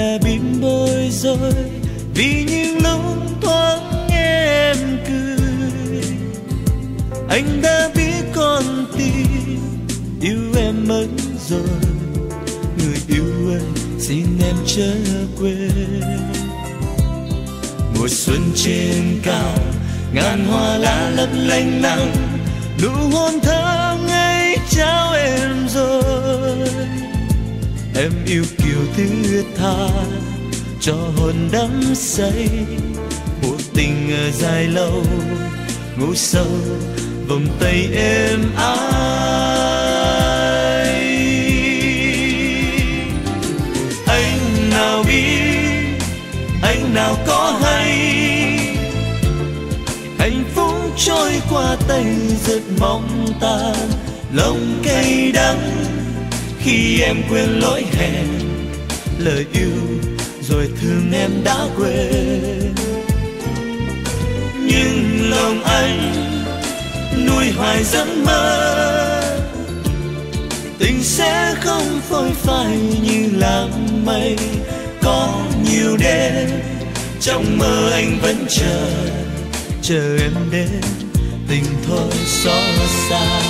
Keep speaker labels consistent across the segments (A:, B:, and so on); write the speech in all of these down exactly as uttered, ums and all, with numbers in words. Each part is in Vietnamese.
A: đã biết bối rối vì những lúc thoáng nghe em cười. Anh đã biết con tim yêu em mất rồi. Người yêu ơi, xin em chớ quên. Mùa xuân trên cao, ngàn hoa lá lấp lánh nắng, nụ hôn thơm ngây trao em rồi. Em yêu kiều thứ tha, cho hồn đắm say. Một tình dài lâu, ngủ sâu vòng tay êm ái. Anh nào biết, anh nào có hay, hạnh phúc trôi qua tay rất mong tan, lòng cay đắng khi em quên lỗi hẹn, lời yêu rồi thương em đã quên. Nhưng lòng anh nuôi hoài giấc mơ, tình sẽ không phôi phai như làng mây. Có nhiều đêm trong mơ anh vẫn chờ, chờ em đến tình thôi xót xa.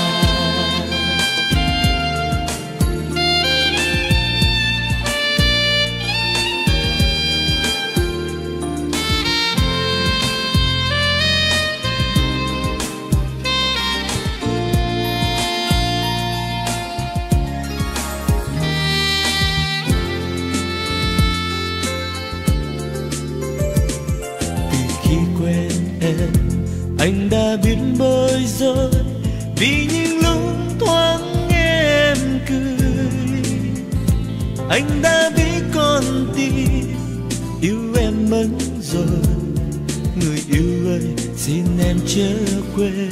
A: Anh đã biết bối rối vì những lúc thoáng nghe em cười. Anh đã biết con tim yêu em mất rồi. Người yêu ơi, xin em chớ quên.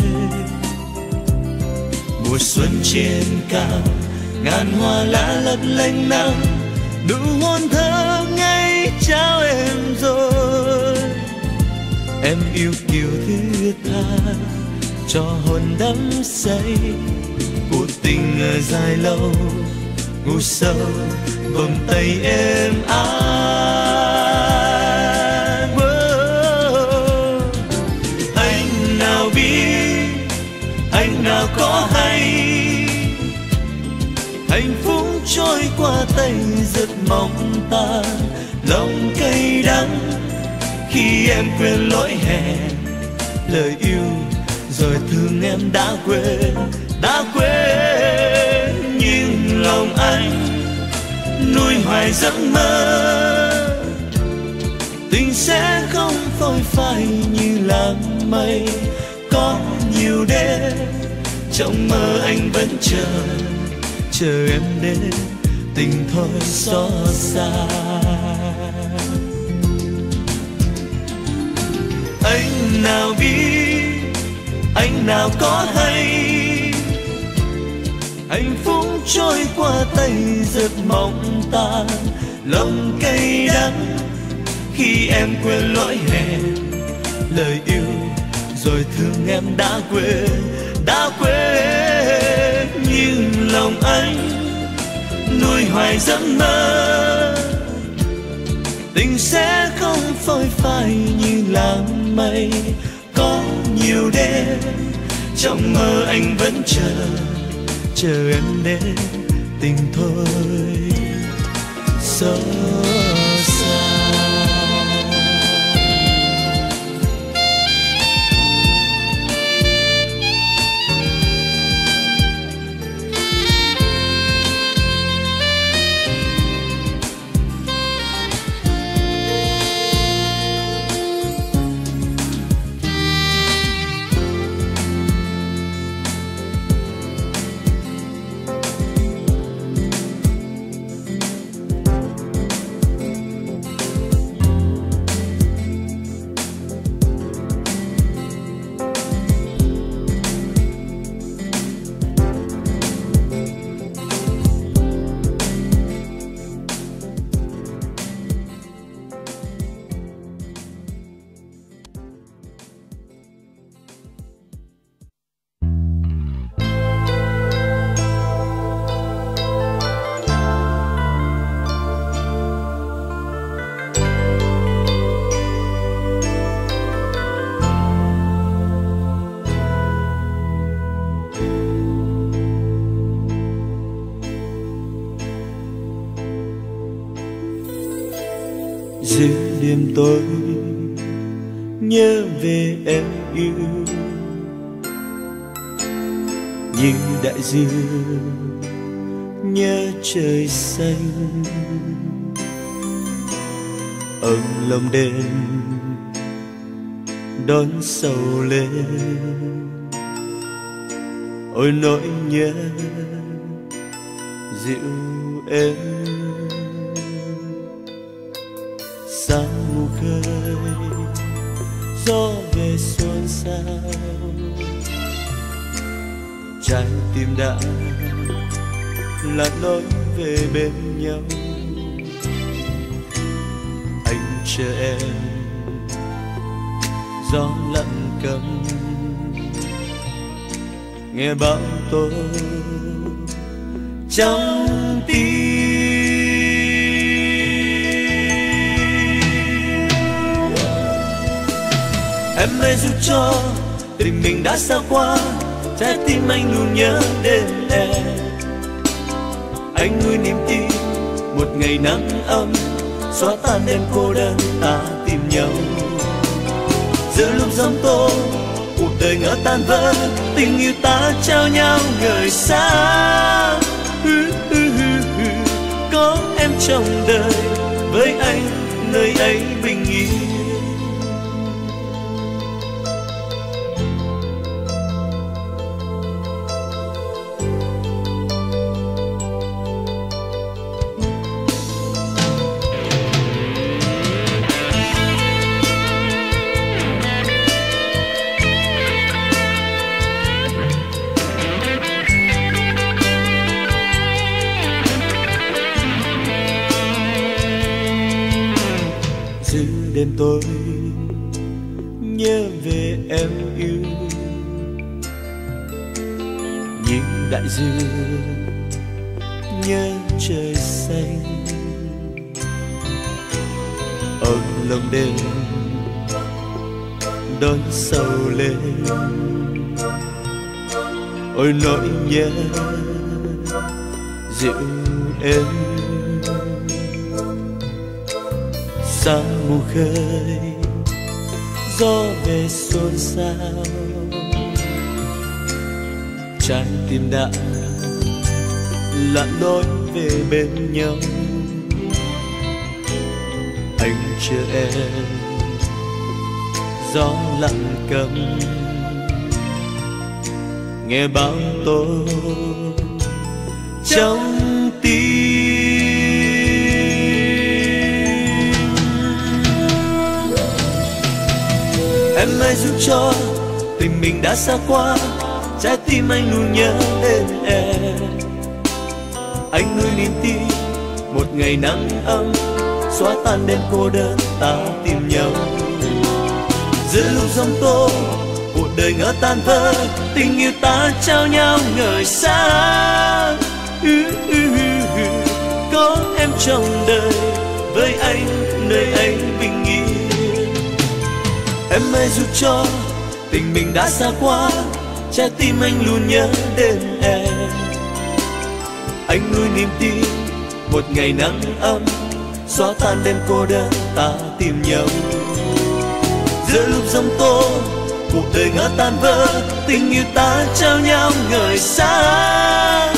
A: Mùa xuân trên cao, ngàn hoa lá lấp lánh nắng, nụ hôn thơm ngây trao em rồi. Em yêu kiều thứ tha, cho hồn đắm say. Cuộc tình dài lâu, ngủ sâu vòng tay êm ái. Anh nào biết, anh nào có hay, hạnh phúc trôi qua tay rất mong tan, lòng cay đắng khi em quên lỗi hẹn, lời yêu rồi thương em đã quên, đã quên. Nhưng lòng anh nuôi hoài giấc mơ, tình sẽ không phôi phai như làng mây. Có nhiều đêm trong mơ anh vẫn chờ, chờ em đến tình thôi xót xa. Anh nào biết, anh nào có hay, hạnh phúc trôi qua tay rất mong tan, lòng cay đắng khi em quên lỗi hẹn, lời yêu rồi thương em đã quên, đã quên. Nhưng lòng anh nuôi hoài giấc mơ, tình sẽ không phôi phai như làng mây. Có nhiều đêm trong mơ anh vẫn chờ, chờ em đến tình thôi xót xa. giữa đêm tối nhớ về em yêu, như đại dương nhớ trời xanh. Ấm lòng đêm đón sầu lên, ôi nỗi nhớ dịu êm. Sao mù khơi gió về xôn xao, trái tim đã lạc lối về bên nhau. Anh chờ em gió lặng câm, nghe bão tố trong tim. Em ơi dù cho tình mình đã xa qua, trái tim anh luôn nhớ đến em. Anh nuôi niềm tin một ngày nắng ấm, xóa tan đêm cô đơn ta tìm nhau. Giữa lúc giông tố cuộc đời ngỡ tan vỡ, tình yêu ta trao nhau người xa. Có em trong đời, với anh nơi ấy bình yên. Đêm tối nhớ về em yêu, như đại dương nhớ trời xanh. Ôm lòng đêm đón sầu lên, ôi nỗi nhớ dịu êm. Sao mù khơi gió về xôn xao, trái tim đã lặn lối về bên nhau. Anh chờ em gió lặng câm, nghe bão tố trong tim. Em ơi dù cho tình mình đã xa qua, trái tim anh luôn nhớ đến em. Anh nuôi niềm tin một ngày nắng ấm, xóa tan đêm cô đơn ta tìm nhau. Giữa lúc giông tố cuộc đời ngỡ tan vỡ, tình yêu ta trao nhau người xa. Có em trong đời, với anh nơi ấy bình yên. Em ơi dù cho tình mình đã xa qua, trái tim anh luôn nhớ đến em. Anh nuôi niềm tin một ngày nắng ấm, xóa tan đêm cô đơn ta tìm nhau. Giữa lúc giông tố cuộc đời ngỡ tan vỡ, tình yêu ta trao nhau người xa.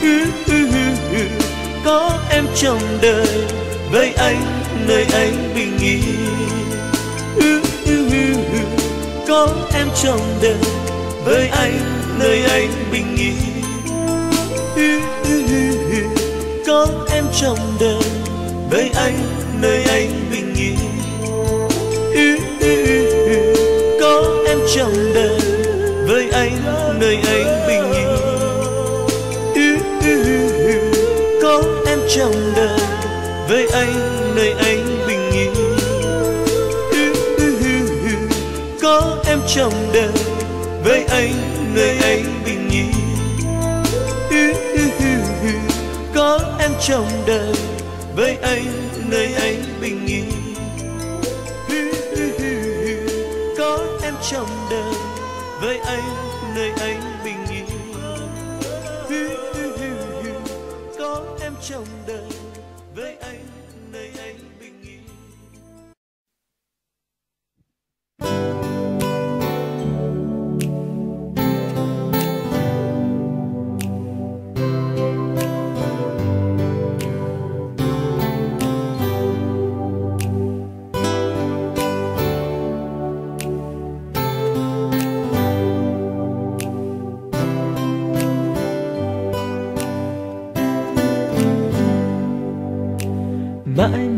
A: Có em trong đời, với anh nơi ấy bình yên. Có em trong đời, với anh nơi ấy bình yên. Có em trong đời, với anh nơi ấy bình yên. Có em trong đời, với anh nơi ấy bình yên. Có em trong đời, với anh nơi ấy bình yên. Có em trong đời, với anh nơi ấy bình yên. Có em trong đời, với anh nơi ấy bình yên. Có em trong đời, với anh nơi ấy bình yên. Có em trong đời, với anh nơi ấy bình yên.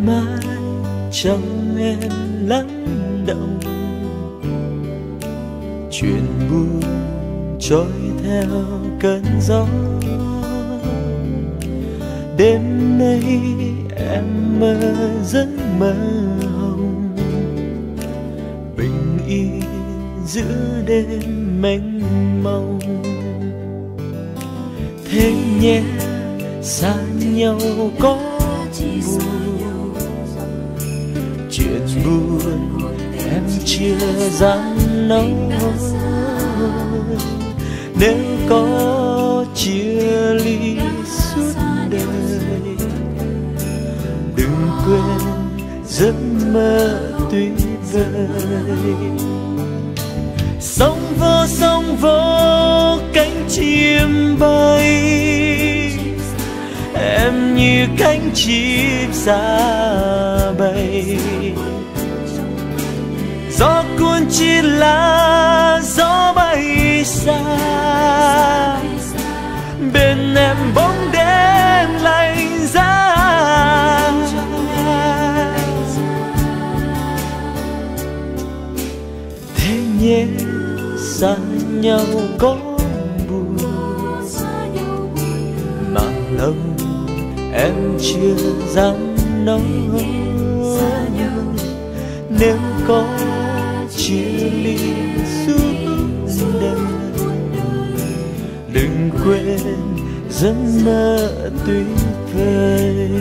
A: mãi trong em lắng động, chuyện buồn trôi theo cơn gió. Đêm nay em mơ giấc mơ hồng, bình yên giữa đêm mênh mông. Thế nhé xa nhau có buồn, chuyện buồn em chưa dám nói. Nếu có chia ly suốt đời, đừng quên giấc mơ tuyệt vời. Sóng vô sóng vô cánh chim bay, em như cánh chim xa bay. Gió cuốn chỉ là gió bay xa, bên em bóng đêm lạnh giá. Thế nhé xa nhau có buồn, mà lòng em chưa dám nói. Nếu có chia ly suốt đời, đừng quên giấc mơ tuyệt vời.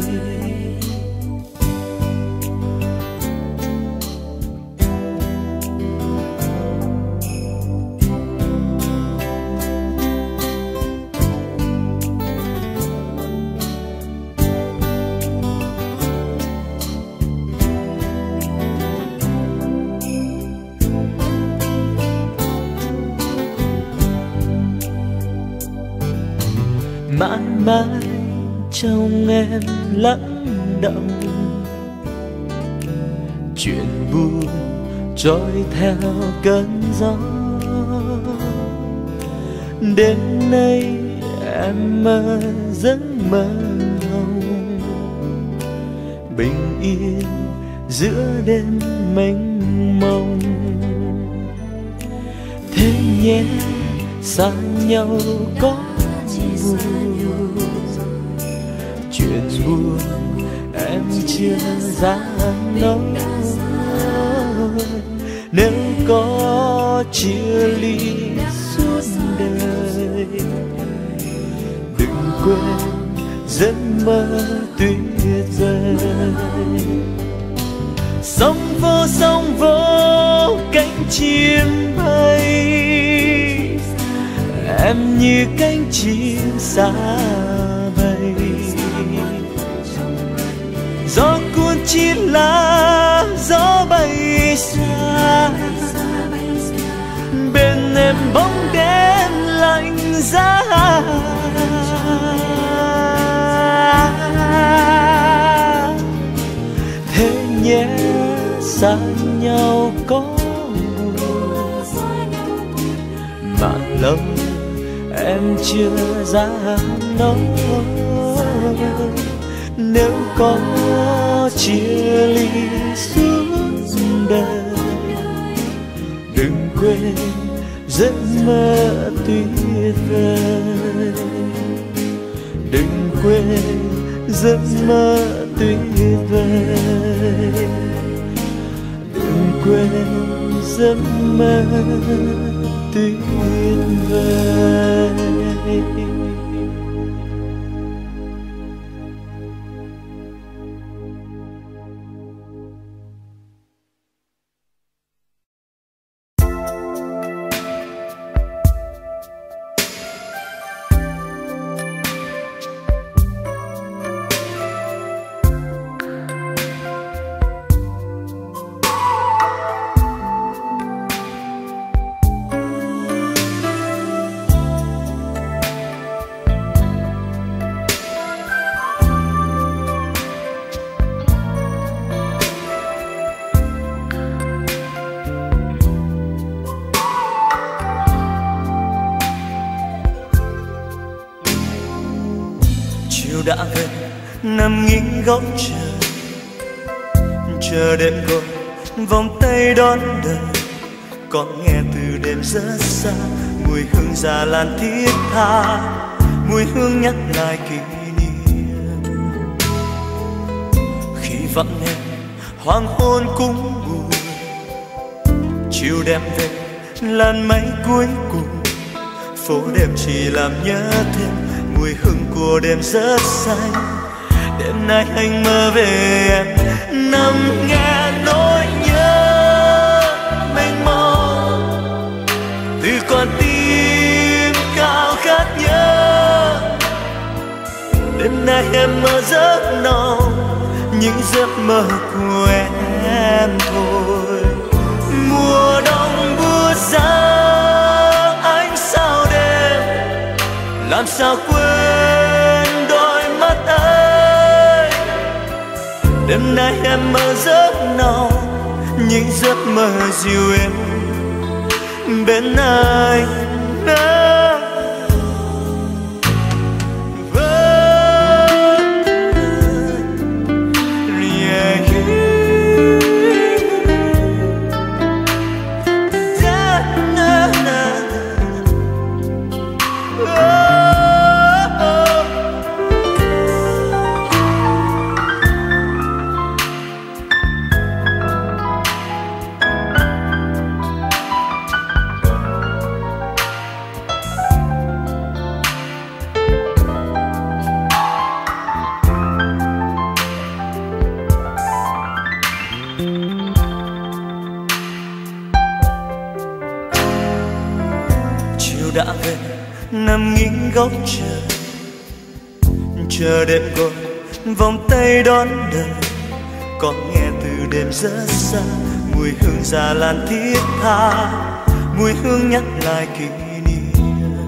A: Mãi mãi trong em lắng động, chuyện buồn trôi theo cơn gió. Đêm nay em mơ giấc mơ hồng, bình yên giữa đêm mênh mông. Thế nhé xa nhau có buồn, chuyện buồn em chưa dám nói. Nếu có chia ly suốt đời, đừng quên giấc mơ tuyệt vời. Sóng vô sóng vô cánh chim bay, em như cánh chim xa bay. Gió cuốn chỉ là gió bay xa, bên em bóng đêm lạnh giá. Thế nhé xa nhau có buồn, mà lòng em chưa dám nói. Nếu có chia ly suốt đời, đừng quên giấc mơ tuyệt vời. Đừng quên giấc mơ tuyệt vời. Đừng quên giấc mơ tuyệt vời. Đã về nằm nghiêng góc trời, chờ đêm gọi vòng tay đón đời, có nghe từ đêm rất xa mùi hương già lan thiết tha, mùi hương nhắc lại kỷ niệm. Khi vắng em hoàng hôn cũng buồn, chiều đem về làn mây cuối cùng, phố đêm chỉ làm nhớ thêm mùi hương của đêm rất xanh. Đêm nay anh mơ về em, nằm nghe nỗi nhớ mênh mông từ con tim cao khát nhớ. Đêm nay em mơ giấc nồng, những giấc mơ của em thôi. Mùa đông buốt giá ánh sao đêm, làm sao quên đôi mắt ấy. Đêm nay em mơ giấc nồng, những giấc mơ dịu êm bên anh. Đã về nằm nghiêng góc trời, chờ đêm gọi vòng tay đón đời, có nghe từ đêm rất xa mùi hương già lan thiết tha, mùi hương nhắc lại kỷ niệm.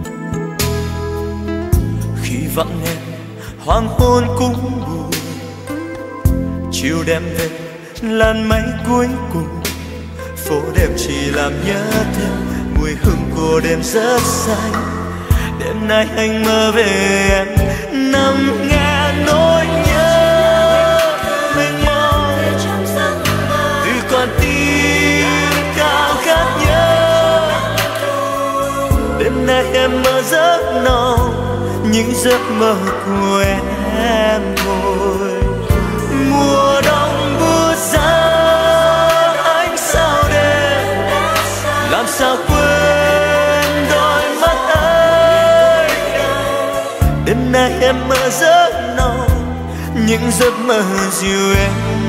A: Khi vắng em hoàng hôn cũng buồn, chiều đem về làn mây cuối cùng, phố đêm chỉ làm nhớ thêm mùi hương của đêm rất xanh. Đêm nay anh mơ về em, nằm nghe nỗi nhớ mênh mông từ con tim cao khát nhớ. Đêm nay em mơ giấc nồng, những giấc mơ của em thôi. Mùa đông buốt giá ánh sao đêm, làm sao quên đôi mắt ấy. Đêm nay em mơ giấc nồng, những giấc mơ dịu êm.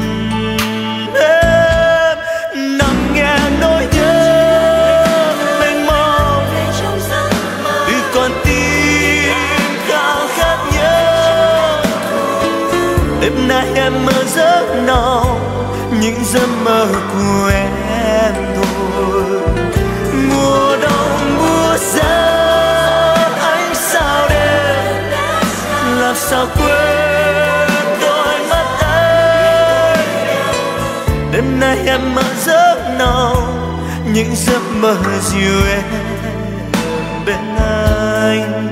A: Em nằm nghe nỗi nhớ mênh mông từ con tim khao khát nhớ. Đêm nay em mơ giấc nồng, những giấc mơ của em thôi. Mùa đông buốt giá ánh sao đêm, làm sao quên đôi mắt ấy. Đêm nay em mơ giấc nồng, những giấc mơ dịu êm bên anh.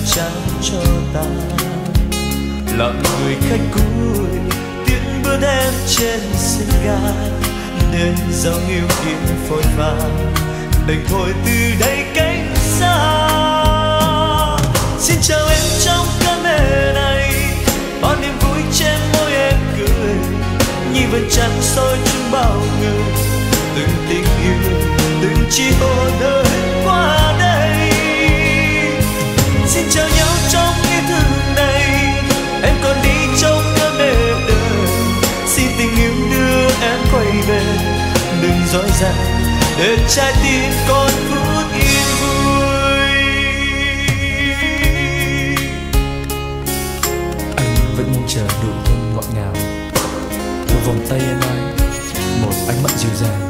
B: Làm người khách cuối tiếng bước em
A: trên sân ga để dòng yêu kia phôi pha, đành thôi từ đây cách xa. Xin chào em trong căn mê này, bao niềm vui trên môi em cười, như vẫn chắn soi chung bao người. Từng tình yêu, từng chi hồn ơi qua đây. Xin chào nhau trong yêu thương này, em còn đi trong cơn mê đời. Xin tình yêu đưa em quay về, đừng dối dàng để trái tim con phút yên vui.
B: Anh vẫn mong chờ đủ hôn ngọt ngào, một vòng tay em ái, một ánh mắt dịu dàng.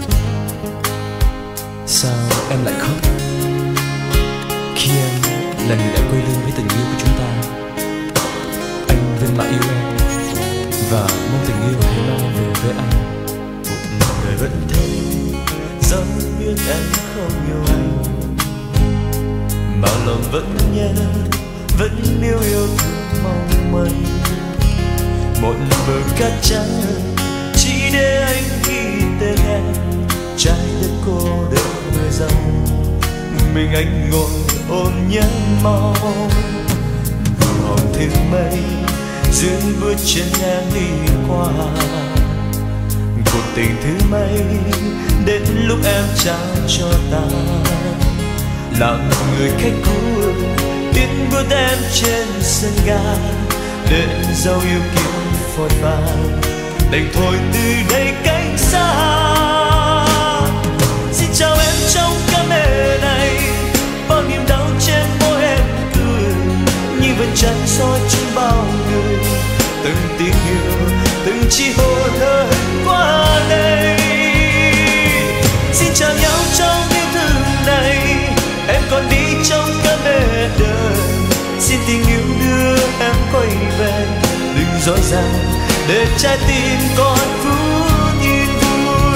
B: Sao em lại khóc khi em là người đã quay lưng với tình yêu của chúng ta? Anh vẫn mãi yêu em và mong tình yêu hãy mang về với anh.
A: Một người vẫn thế, dẫu biết em không yêu anh, mà lòng vẫn nhớ, vẫn yêu yêu thương mong manh. Một bờ cát trắng chỉ để anh ghi tên em, trái đất cô đơn người dòng, mình anh ngồi ôm nhớ mong. Hồng thứ mây dưới bước chân em đi qua, cuộc tình thứ mấy đến lúc em trao cho ta, làm người khách cuối tiến bước em trên sân ga để dấu yêu kia phôi pha, đành thôi từ đây cách xa. Xin chào em trong căn mê này, bao niềm đau trên môi em cười, như vẫn chắn soi trên bao người. Từng tiếng yêu, từng chi hồn ơi qua đây. Xin chào nhau trong yêu thương này, em còn đi trong cơn mê đời. Xin tình yêu đưa em quay về, đừng dối dàng để trái tim con phút yên vui.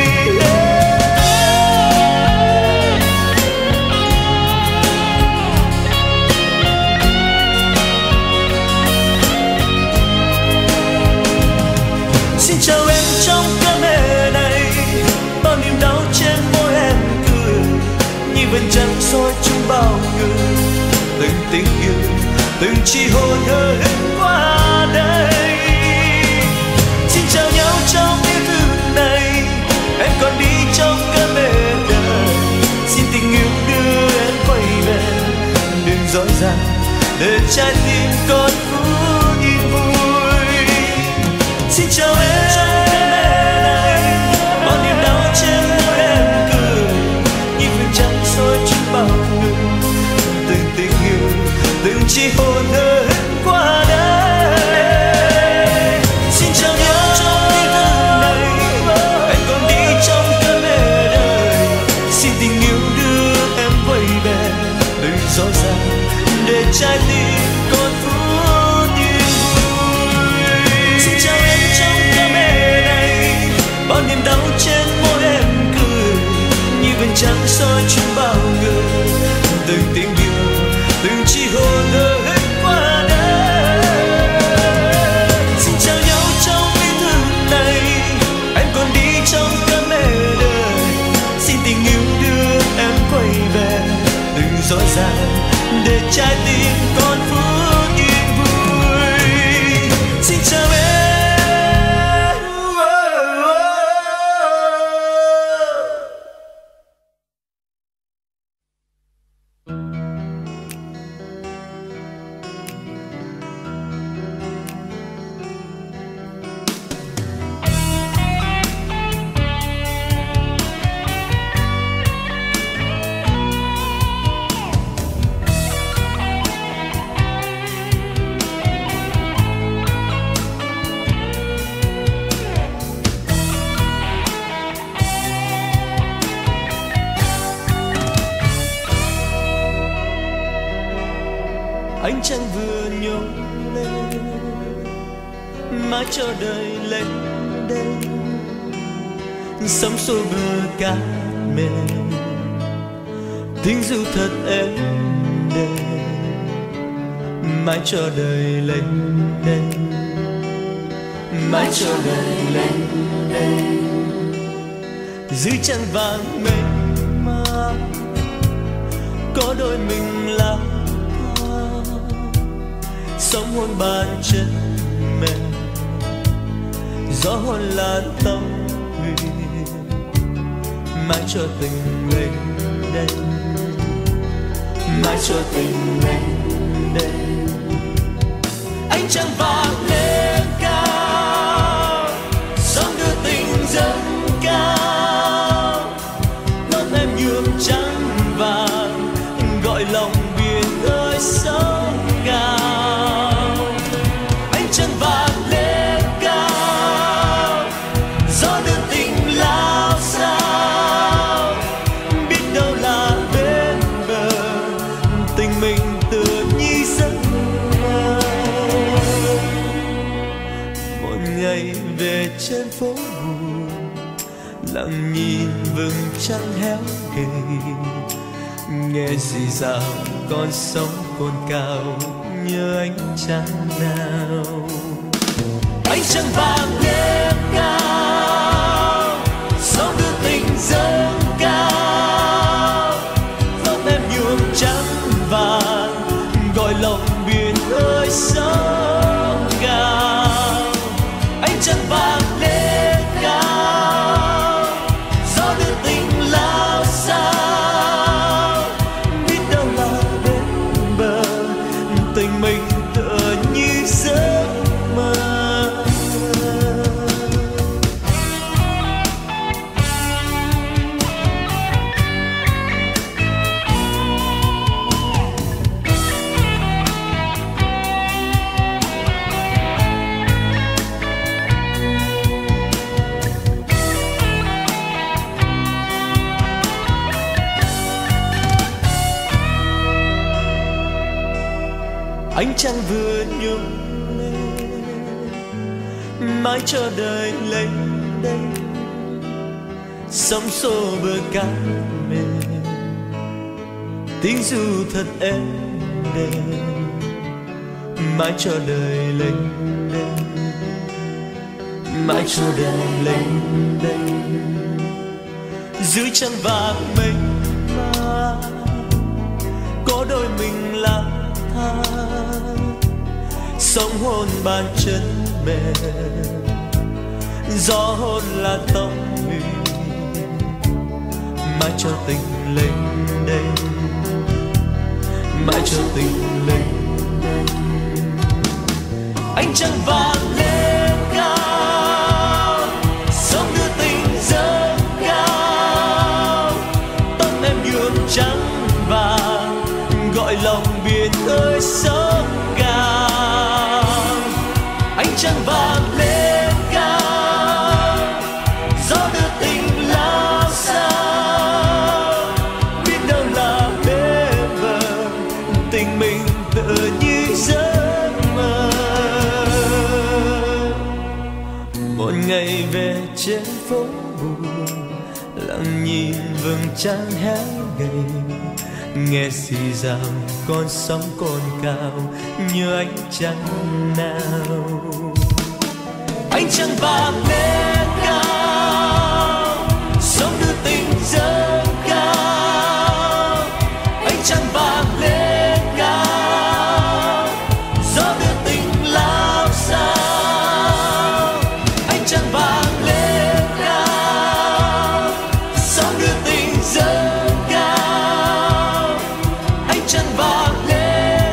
A: Xin chào em trong cơn mê này, bao niềm đau trên môi em cười, như vẫn chẳng soi chung bao người. Từng tiếng yêu, từng chi hồn ơi qua đây. Xin chào nhau trong yêu thương này, em còn đi trong cơn mê đời. Xin tình yêu đưa em quay về, đừng dối dàng để trái tim con phút yên vui. Xin chào em trong cơn mê này, bao niềm đau trên môi em cười, như vẫn chẳng soi chung bao người. Từng tiếng yêu, từng chi hồn ơi qua đây. Xin chào nhau trong yêu thương này, anh còn đi trong cơn mê đời. Xin tình yêu đưa em quay về, đừng dối dàng để trái tim con phút yên vui. Xin chào em trong cơn mê này, bao niềm đau trên môi em cười, như vẫn chẳng soi chung bao người. Từng tiếng yêu, từng chi hồn ơi qua đây. Xin chào nhau trong yêu thương này, anh còn đi trong cơn mê đời. Xin tình yêu đưa em quay về, đừng dối dàng để trái tim con phút yên vui. Xin chào em. Ánh trăng vừa nhô lên, mãi cho đời lên đêm. Sóng xô bờ cát mềm, tiếng ru thật êm đềm. Mãi cho đời lên đêm, mãi chờ đợi lên đây. Dưới trăng vàng mênh mang có đôi mình là hoa, sóng hôn bàn chân mềm, gió hôn lan tóc huyền, mãi cho tình lên đây, mãi cho tình lên đây. Ánh trăng vàng lên cao, sóng đưa tình dâng cao, nốt em nhuộm trắng vàng, gọi lòng biển ơi sóng cao. Ánh trăng vàng lên cao, gió đưa tình lao sao, biết đâu là bên bờ, tình mình tựa như giấc mơ. Một ngày về trên phố buồn, lặng nhìn vầng trăng héo gầy, nghe rì rào con sóng cồn cào như ánh trăng nào. Ánh trăng vàng lên cao, gió đưa tình dâng cao, tóc em nhuộm trắng vàng, gọi lòng biển ơi sóng cao. Ánh trăng vàng lên cao, gió đưa tình lao sao, biết đâu là bên bờ, tình mình tựa như giấc mơ. Ánh trăng vừa nhung lên, mãi chờ đợi lên đây, sóng xô bờ cát mềm, tiếng ru thật êm đềm, mãi chờ đợi lên đây, mãi chờ đợi lên đây. Dưới trăng vàng mênh mang có đôi mình là tha, sóng hôn bàn chân mềm, gió hôn là tóc huyền, mãi cho tình lên đây, mãi cho tình lên đây. Ánh trăng vàng lên cao, sóng đưa tình dâng cao, tóc em nhuộm trắng vàng, gọi lòng biển ơi sóng cao. Ánh trăng vàng lên cao, gió đưa tình lao sao, biết đâu là bên bờ, tình mình tựa như giấc mơ. Một ngày về trên phố buồn, lặng nhìn vầng trăng héo gầy, nghe xì rào con sóng cồn cào như ánh trăng nào. Ánh trăng vàng lên cao, sóng đưa tình dâng cao. Ánh trăng vàng lên cao, gió đưa tình lao sao. Ánh trăng vàng lên cao, sóng đưa tình dâng cao. Ánh trăng vàng lên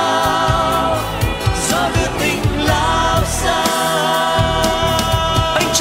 A: cao, gió đưa tình lao sao. Ánh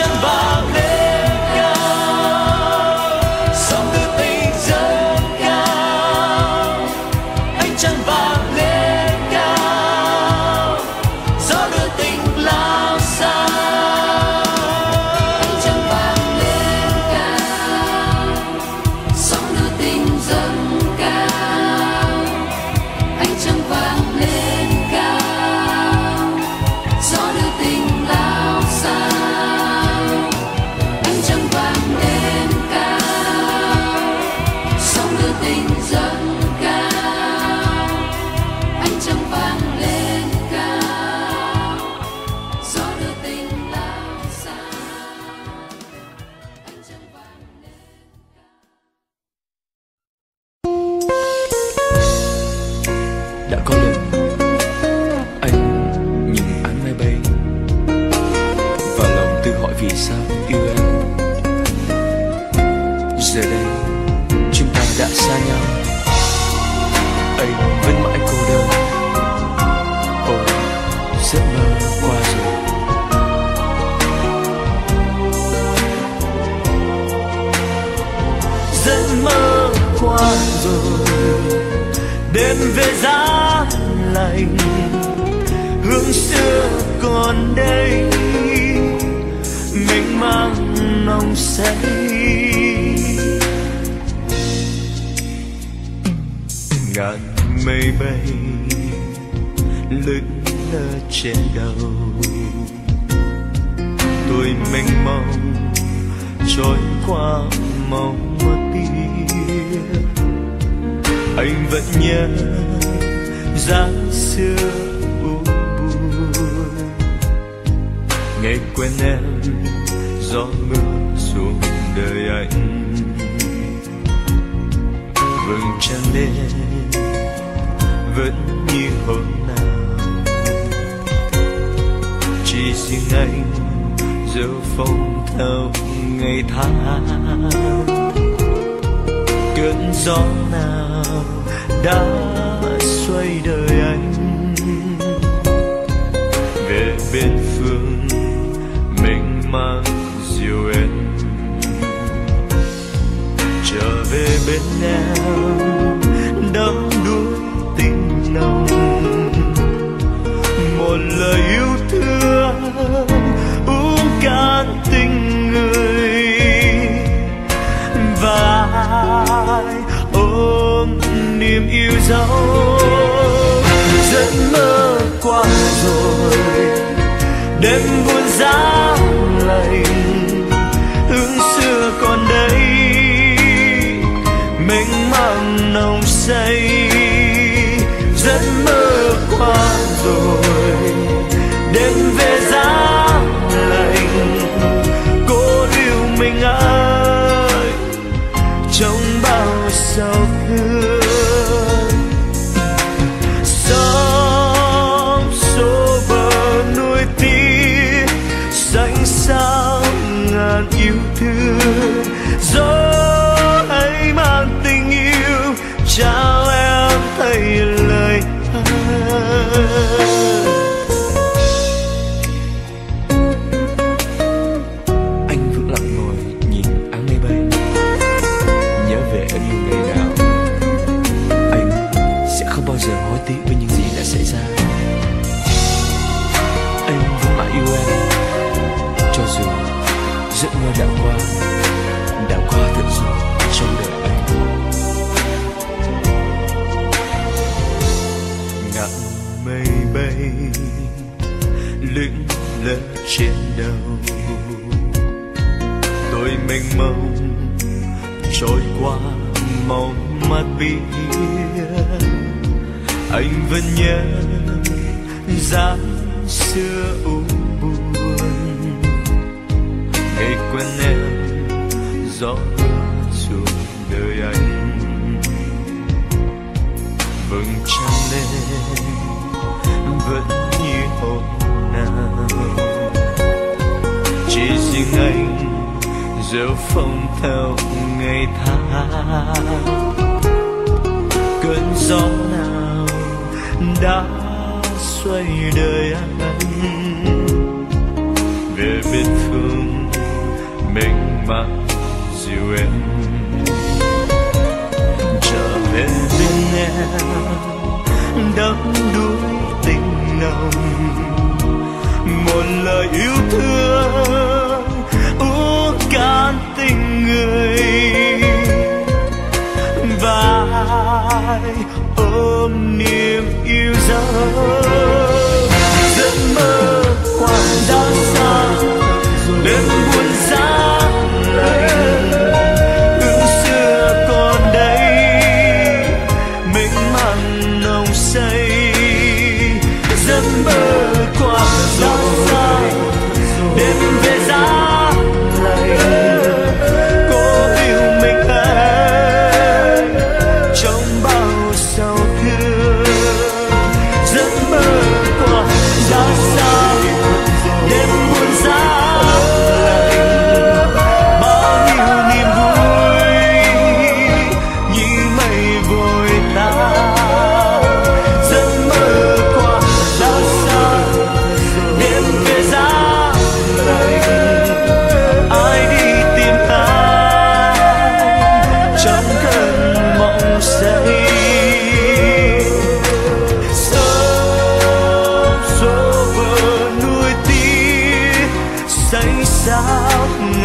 B: sao yêu em. Giờ đây chúng ta đã xa nhau, anh vẫn mãi cô đơn. Ôi giấc mơ qua rồi.
A: Giấc mơ qua rồi, đêm về giá lạnh, hương xưa còn đây, mênh mang nồng say. Ngàn mây bay lững lờ trên đầu, tôi mênh mông trôi qua mong mất biết. Anh vẫn nhớ dáng xưa u buồn, ngày quen em gió mưa xuống đời anh. Vầng trăng lên vẫn như hôm nào, chỉ riêng anh dấu phong theo ngày tháng. Cơn gió nào đã xoay đời anh về bên phương mênh mang dịu em, trở về bên em đắm đuối tình nồng. Một lời yêu thương uống cạn tình người, và ai ôm niềm yêu dấu. Giấc mơ qua rồi, đêm buồn giá lạnh, hương xưa còn đây, mênh mang nồng say. Giấc mơ qua rồi, đêm về giá lạnh, cô yêu mình ơi trong bao sầu thương. Sóng xô bờ nuôi tiếng xanh sao ngàn yêu thương, gió hãy mang tình yêu trao em thay lời hát.
B: Anh vẫn lặng ngồi nhìn áng mây bay, nhớ về ân yêu ngày nào. Anh sẽ không bao giờ hối tiếc với những gì đã xảy ra. Anh vẫn mãi yêu em, cho dù giấc mơ đã qua, đã qua thật rồi trong đời anh.
A: Ngàn mây bay lững lờ trên đầu, tôi mênh mông trôi qua mong mắt biết. Anh vẫn nhớ dáng xưa u buồn, ngày quen em gió mưa xuống đời anh. Vầng trăng lên vẫn như hôm nào, chỉ riêng anh dấu phong theo ngày tháng. Cơn gió nào đã xoay đời anh về bên phương mênh mang dịu em, trở về bên em đắm đuối tình nồng. Một lời yêu thương uống cạn tình người, và ai ôm niềm yêu dấu. Giấc mơ qua đã xa, đêm buồn giá lạnh, hương xưa còn đây, mênh mang nồng say. Giấc mơ qua rồi, đêm về giá lạnh, cô yêu mình ơi trong bao sầu thương. Giấc mơ qua đã xa, đêm buồn giá lạnh,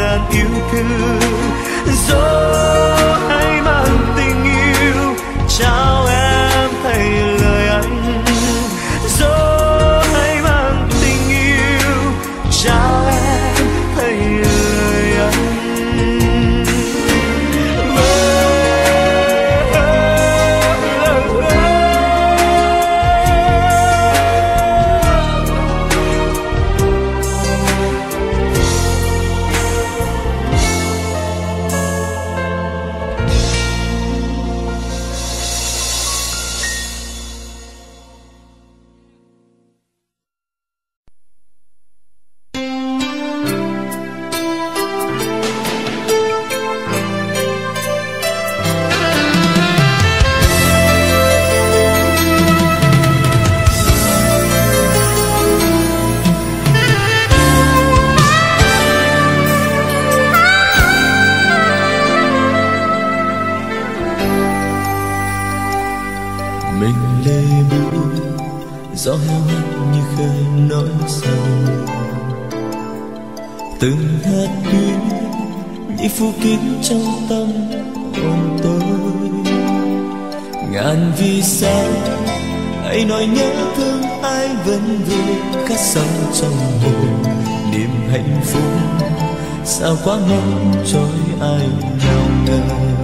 A: ngàn yêu thương. Gió hãy mang tình yêu trao em thay lời anh. Gió hãy mang tình yêu trao em thay lời anh. Gió heo hắt như khơi nỗi sầu, từng hạt tuyết như phủ kín trong tâm hồn tôi. Ngàn vì sao hãy nói nhớ thương ai vẫn vương khắc sâu trong hồn. Niềm hạnh phúc sao quá mau trôi ai nào ngờ.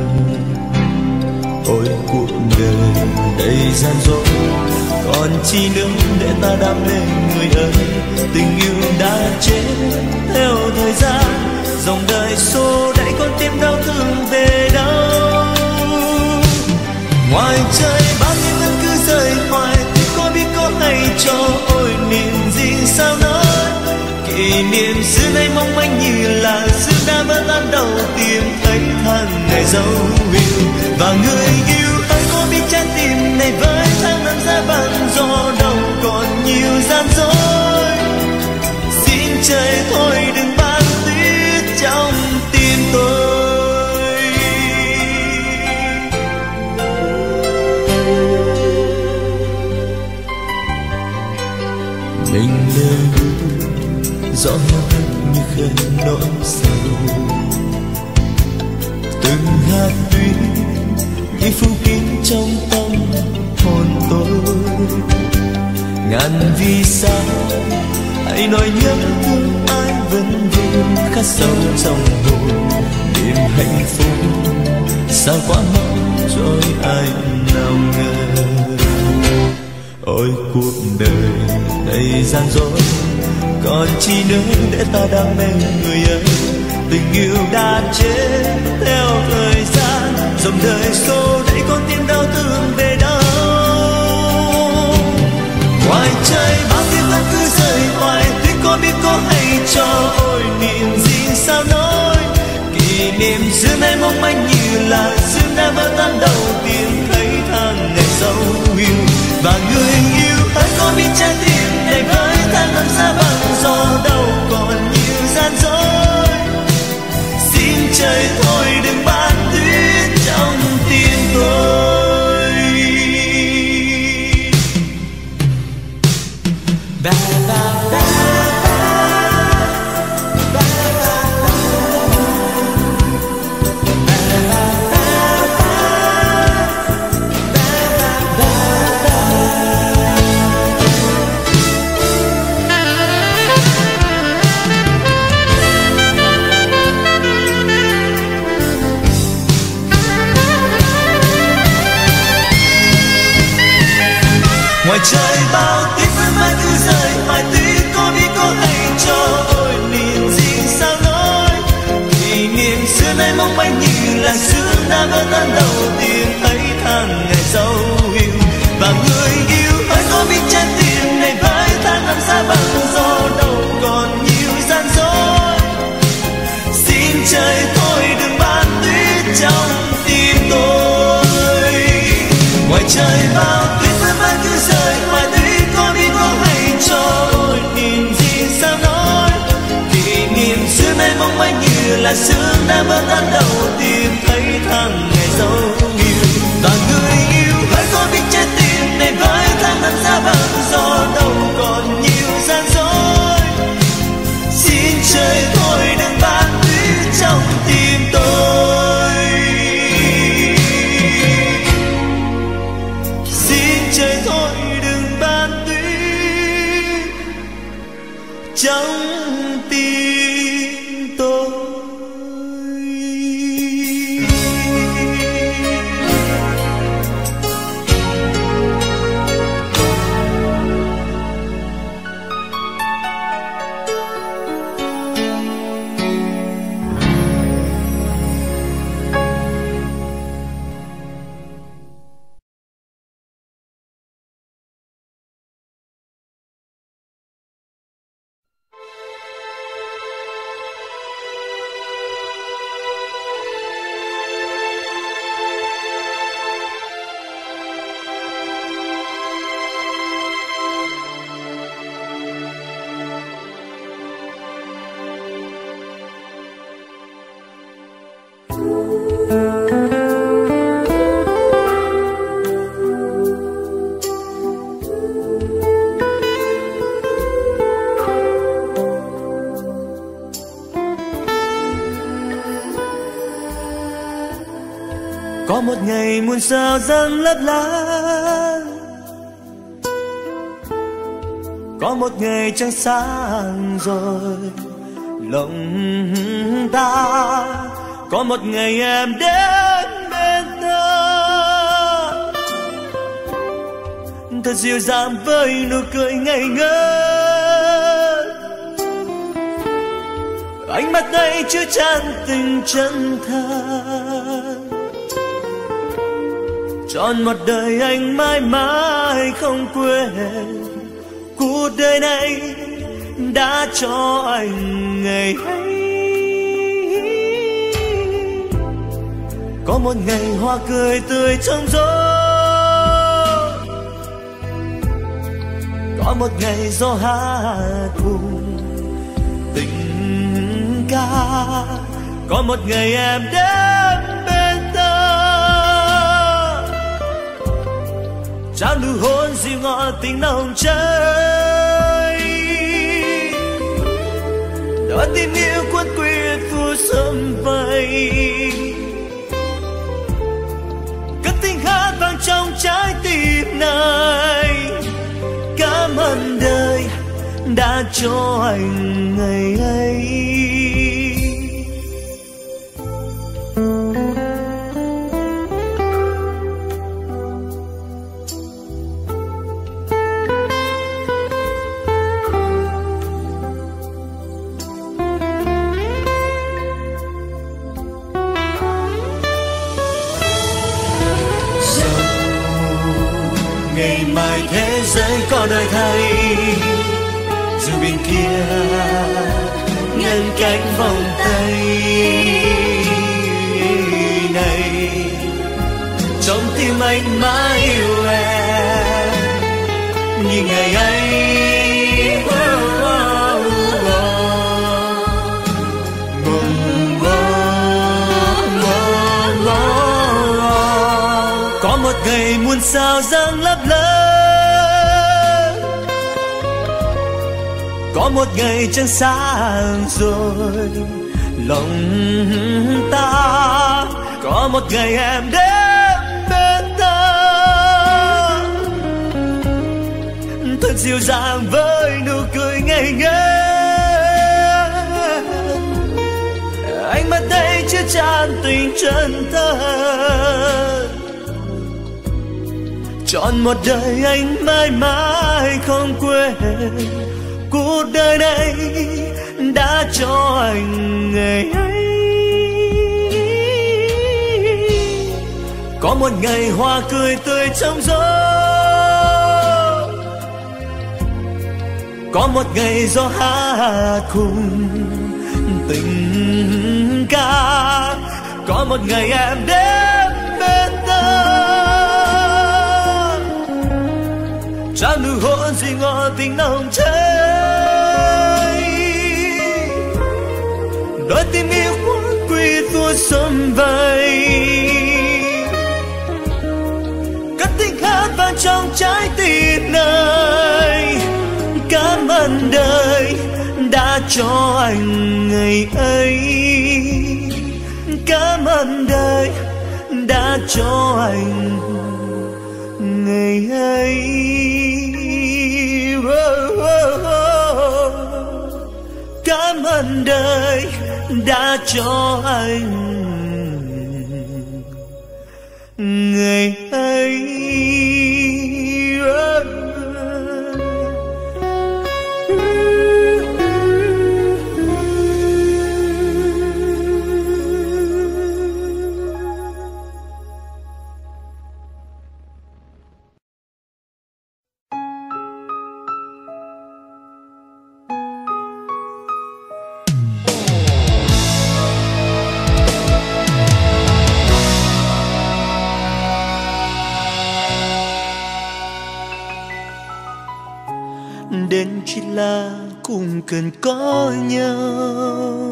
A: Ôi cuộc đời đầy gian dối, còn chi nữa để ta đam mê người ơi. Tình yêu đã chết theo thời gian, dòng đời xô đẩy con tim đau thương về đâu. Ngoài trời bao nhiêu vẫn cứ rơi hoài, thì có biết có hay cho ôi niềm gì sao nói. Kỷ niệm xưa nay mong manh như là xưa đã vỡ tan đầu tiên, thấy tháng ngày dấu yêu. Và người yêu ơi có biết trái tim này với tháng năm giá vàng gió đâu còn nhiều gian dối. Xin trời thôi đừng ban tuyết trong tim tôi. Mình nơi gió heo hắt như khơi nỗi sầu, từng hạt tuyết như phủ kín trong tâm hồn tôi. Ngàn vì sao hãy nói nhớ thương ai vẫn vương khắc sâu trong hồn. Niềm hạnh phúc sao quá mau trôi ai nào ngờ. Ôi cuộc đời đầy gian dối, còn chi nữa để ta đam mê người ơi. Tình yêu đã chết theo thời gian, dòng đời xô đẩy con tim đau thương về đâu. Ngoài trời bao tiếng vẫn cứ rơi hoài, tuy có biết có hay cho ôi niềm gì sao nói. Kỷ niệm xưa nay mong manh như là xưa đã vỡ tan đầu tiên, thấy tháng ngày dấu yêu. Và người yêu hãy có biết trái tim này với tháng năm giá vàng gió đâu còn nhiều gian dối. Xin trời thôi đừng ban tuyết trong tim tôi. Ba, ba, ba. Ngoài trời bao tuyết vẫn mãi cứ rơi hoài, tuy có biết có hay cho ôi niềm gì sao nói. Kỷ niệm xưa nay mong manh như là xưa đã vỡ tan đầu tiên, thấy tháng ngày dấu yêu. Và người yêu hãy có biết trái tim này với tháng năm giá vàng gió đâu còn nhiều gian dối. Xin trời thôi đừng ban tuyết trong tim tôi. Ngoài trời bao tuyết vẫn mãi cứ rơi hoài, tuy có biết có hay cho ôi niềm gì sao nói. Kỷ niệm xưa nay mong manh như là xưa đã vỡ tan đầu tiên, thấy tháng ngày dấu yêu. Và người yêu hãy có biết trái tim này với tháng năm giá vàng gió đâu còn nhiều gian dối. Xin trời thôi đừng ban tuyết Có một ngày muôn sao răng lấp lánh, có một ngày trăng sáng rồi lòng ta, có một ngày em đến bên ta, thật dịu dàng với nụ cười ngây ngất. Ánh mắt ấy chứa chan tình chân thành, trọn một đời anh mãi mãi không quên. Cuộc đời này đã cho anh ngày ấy. Có một ngày hoa cười tươi trong gió, có một ngày gió hát cùng tình ca, có một ngày em đến bên ta, trao nụ hôn dịu ngọt tình nồng cháy, đôi tình yêu cuốn quýt phủ sum vầy, cất tiếng hát vang trong trái tim này. Cảm ơn đời đã cho anh ngày ấy. Ngày mai thế giới có đời thay, dù bên kia ngăn cách vòng tay này, trong tim anh mãi yêu em như ngày ấy. Oh, oh, oh, oh, oh, oh, oh. Có một ngày muôn sao răng lấp lánh, có một ngày trăng sáng rồi lòng ta, có một ngày em đến bên ta, thật dịu dàng với nụ cười ngây ngất. Ánh mắt ấy chứa chan tình chân thật, trọn một đời anh mãi mãi không quên. Cuộc đời này đã cho anh ngày ấy. Có một ngày hoa cười tươi trong gió, có một ngày gió hát cùng tình ca, có một ngày em đến bên ta, trao nụ hôn dịu ngọt tình nồng cháy, đôi tim yêu cuốn quýt phủ sum vầy, cất tiếng hát vang trong trái tim này. Cảm ơn đời đã cho anh ngày ấy, cảm ơn đời đã cho anh ngày ấy. Oh, oh, oh. Cảm ơn đời đã cho anh ngày ấy. Oh. Đến chỉ là cùng cần có nhau,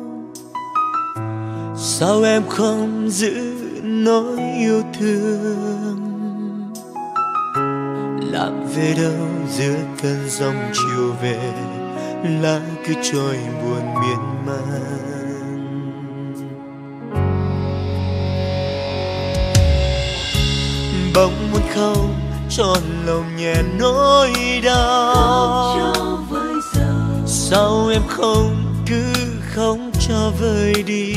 A: sao em không giữ nỗi yêu thương, làm về đâu giữa cơn giông chiều về, lá cứ trôi buồn miên man. không tròn lòng nhẹ nỗi đau. Sao em không cứ không cho vơi đi?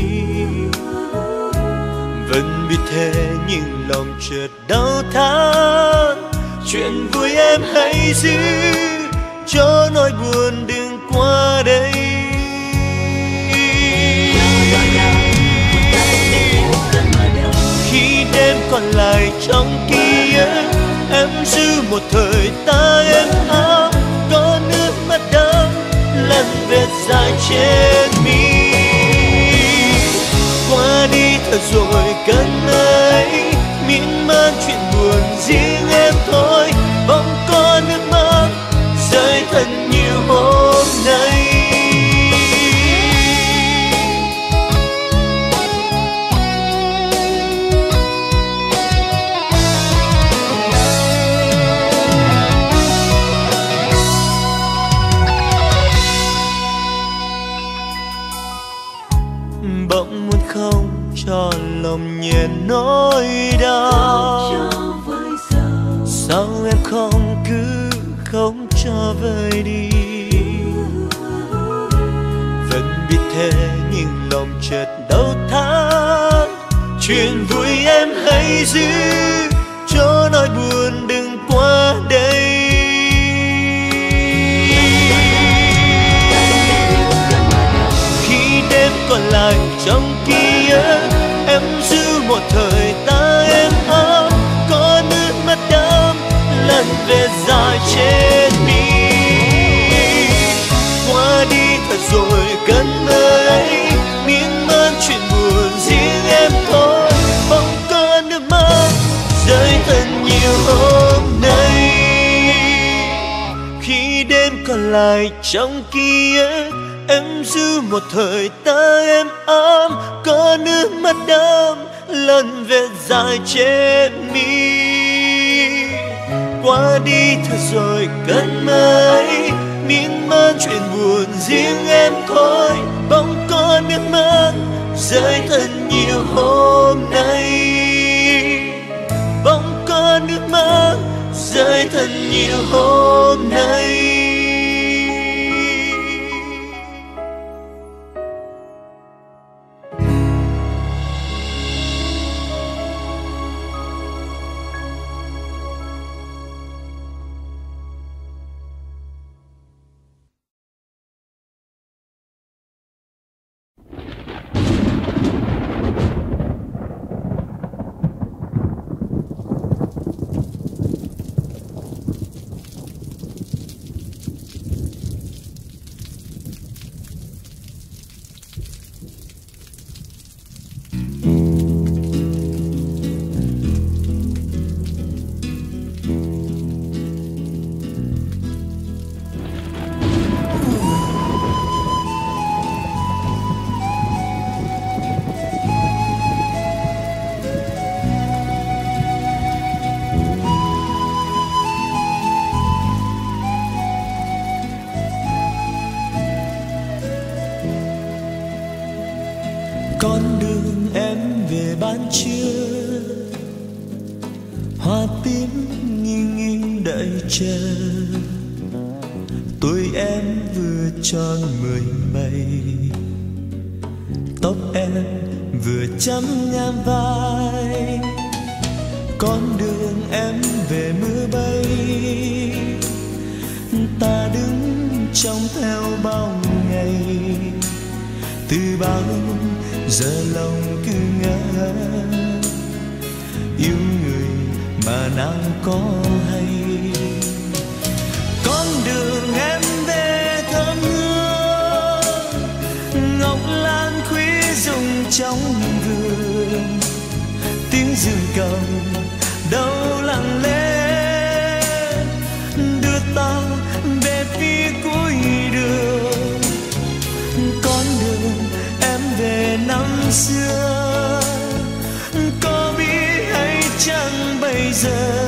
A: Vẫn biết thế nhưng lòng chợt đau thắt. Chuyện vui em hãy giữ, cho nỗi buồn đừng qua đây. Khi đêm còn lại trong ký ức, em giữ một thời ta êm ấm. Có nước mắt đẫm lần vết dài trên mi. Qua đi thật rồi cơn ấy, miên man chuyện buồn riêng em thôi. Bỗng có nước mắt rơi thật nhiều hôm nay. Bỗng muốn không cho lòng nhẹ nỗi đau. Sao em không cứ không cho vơi đi? Vẫn biết thế nhưng lòng chợt đau thắt. Chuyện vui em hãy giữ, cho nỗi buồn đừng qua đây. Khi đêm còn lại trong ký ức, em giữ một thời ta êm ấm. Có nước mắt đẫm lần về dài trên mi. Qua đi thật rồi cơn mơ ấy, miên man chuyện buồn riêng em thôi. Bỗng có nước mắt rơi thật nhiều hôm nay. Khi đêm còn lại trong ký ức, em giữ một thời ta êm ấm. Có nước mắt đẫm lần vết dài trên mi. Qua đi thật rồi cơn mơ ấy, miên man chuyện buồn riêng em thôi. Bỗng có nước mắt rơi thật nhiều hôm nay. Bỗng có nước mắt rơi thật nhiều hôm nay.
C: Con đường em về ban trưa, hoa tím nghiêng nghiêng đợi chờ. Tuổi em vừa tròn mười bảy, tóc em vừa chấm ngang vai. Con đường em về mưa bay, ta đứng trong theo bao ngày. Từ bao giờ lòng cứ ngỡ yêu người mà nào có hay. Con đường em về thơm hương, ngọc lan quý rụng trong vườn. Tiếng rừng cầm đâu lặng lẽ đưa ta về phía cuối đường. Con đường em về năm xưa, có biết hay chăng bây giờ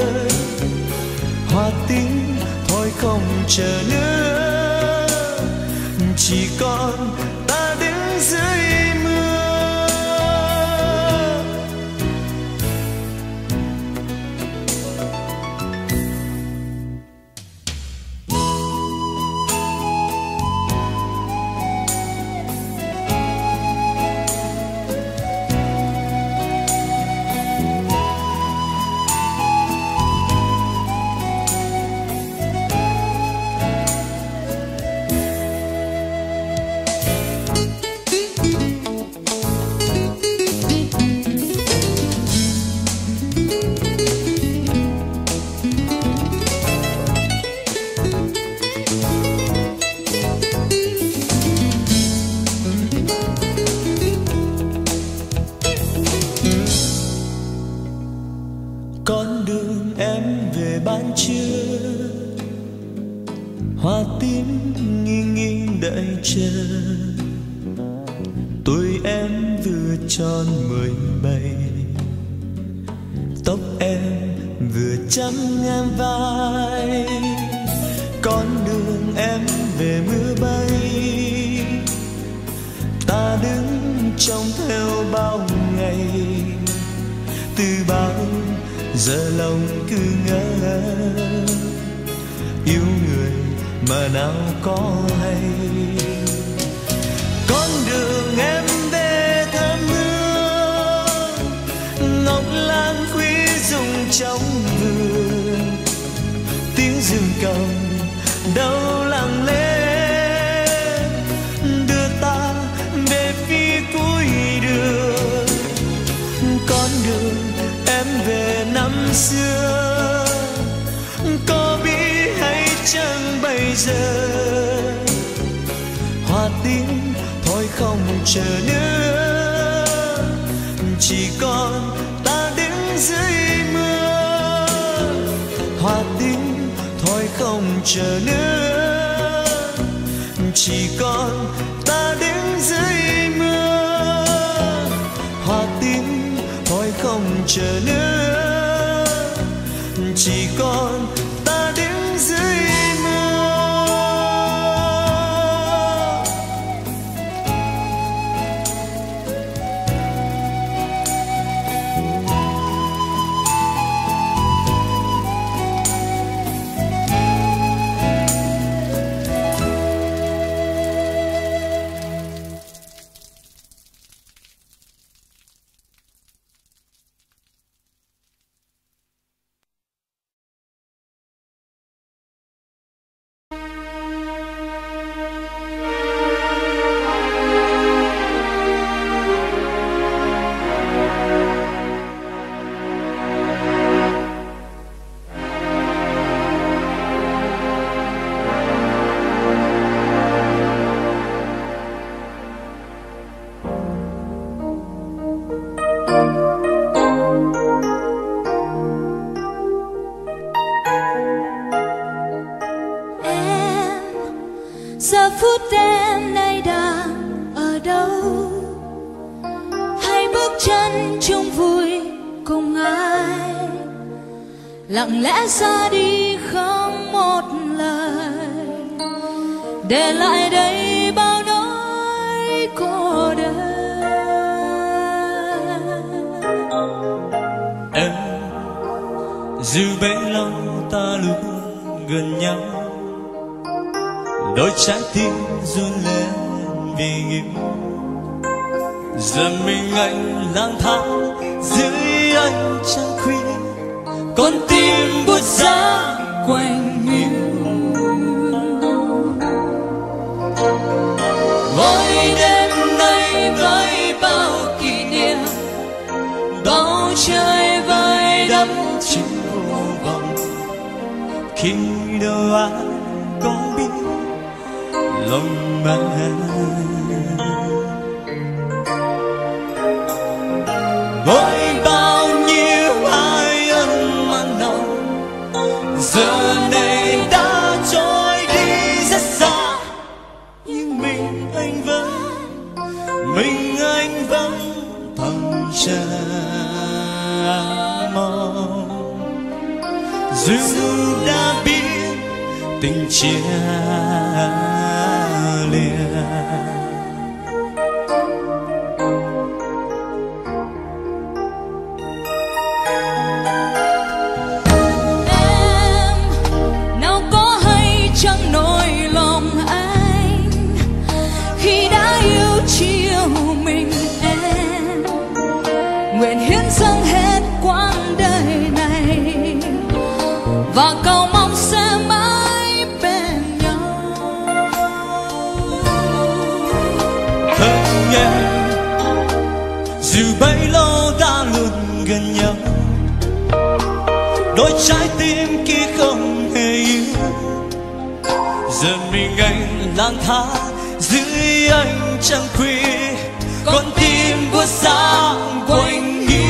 C: hoa tím thôi không chờ nữa, chỉ còn ta đứng dưới mưa. tròn mười bảy. Tóc em vừa chăm ngang vai, con đường em về mưa bay. Ta đứng trông theo bao ngày, từ bao giờ lòng cứ ngỡ yêu người mà nào có hay. Con đường em về thơm hương, ngọc lan quý rụng trong vườn. Tiếng rừng cầm đâu lặng lẽ đưa ta về phía cuối đường. Con đường em về năm xưa, có biết hay chăng bây giờ hoa tím thôi không chờ nữa, chỉ còn ta đứng dưới mưa. Hoa tím thôi không chờ nữa, chỉ còn ta đứng dưới mưa. Hoa tím thôi không chờ nữa, chỉ còn ta đứng dưới mưa.
D: Giờ phút em nay đang ở đâu? Hay bước chân chung vui cùng ai, lặng lẽ ra đi không một lời, để lại đây bao nỗi cô đơn.
A: Em dù bấy lâu ta luôn gần nhau, đôi trái tim run lên vì yêu. Giờ mình anh lang thang dưới ánh trăng khuya, con tim buốt giá quanh hiu. Mỗi đêm nay với bao kỷ niệm, bầu trời vơi đắm chìm vô vọng. Khi đâu ai có biết lòng anh, với bao nhiêu ai ân mặn nồng, giờ này đã trôi đi rất xa. Nhưng mình anh vẫn, mình anh vẫn thầm chờ mong. Dù đã biết tình chia lìa,
D: Em nào có hay chăng nỗi lòng anh khi đã yêu chiều mình em, nguyện hiến dâng hết quãng đời này và cầu mong sẽ mãi bên nhau.
A: Thương em dù bấy lâu ta luôn gần nhau, đôi trái tim kia không hề yêu. Giờ mình anh lang thang dưới ánh trăng khuya, con tim buốt giá quanh hiu.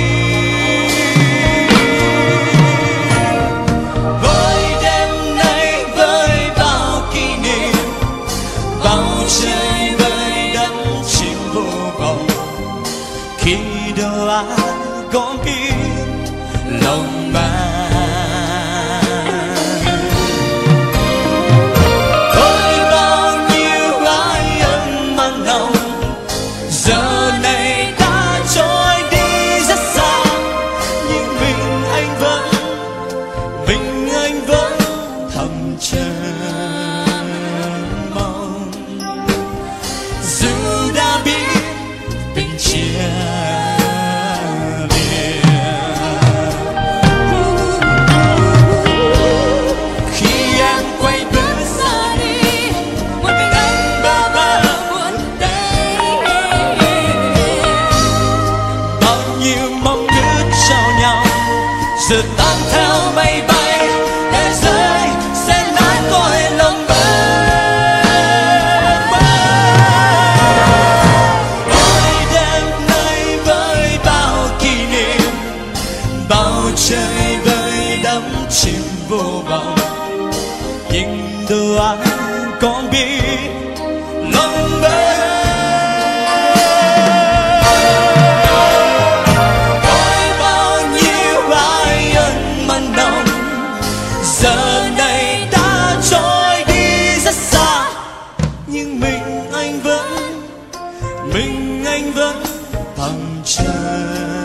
A: Với đêm nay với bao kỷ niệm, bầu trời vơi đắm chìm vô vọng. khi đâu ai có biết lòng bạn. Ôi bao nhiêu ái ân mang nồng giờ này đã trôi đi rất xa, nhưng mình anh vẫn mình anh vẫn thầm chờ mong. Dù đã biết tình chia lìa, khi em quay bước
D: xa đi một mình anh bơ vơ buồn tê.
A: bao nhiêu mong ước trao nhau giờ tan theo mây bay, thế giới sẽ nát cõi lòng em. Ôi đêm nay với bao kỷ niệm, bao trời vơi đắm chìm vô vọng, nhưng đâu ai có biết lòng em. Ôi bao nhiêu ái ân mặn nồng giờ này đã trôi đi rất xa, nhưng mình anh vẫn mình anh vẫn thầm chờ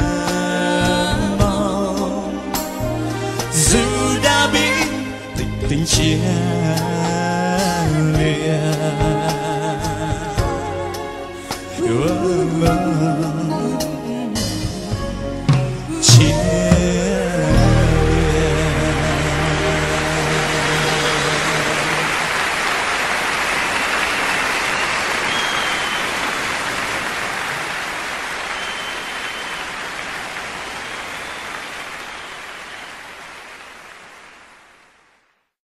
A: mong. Dù đã biết tình, tình chia lìa, oh, oh, oh.